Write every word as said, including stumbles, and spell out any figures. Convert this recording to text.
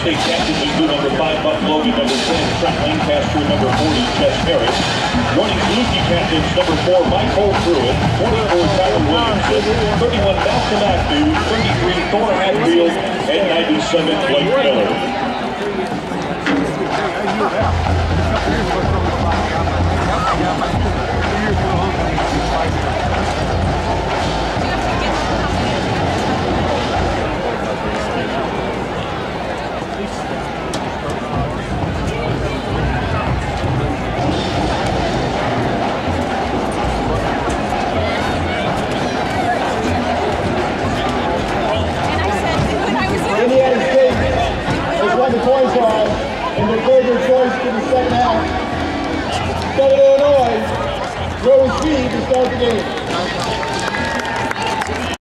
State captains include number five, Buck Logan, number ten, Trent Lancaster, number forty, Jess Harris. Joining Saluki captains, number four, Michael Pruitt, twenty-four, Tyler Williamson, thirty-one, Malcolm Matthews, thirty-three, Thor Hatfield, and ninety-seven, Blake Miller. Yeah.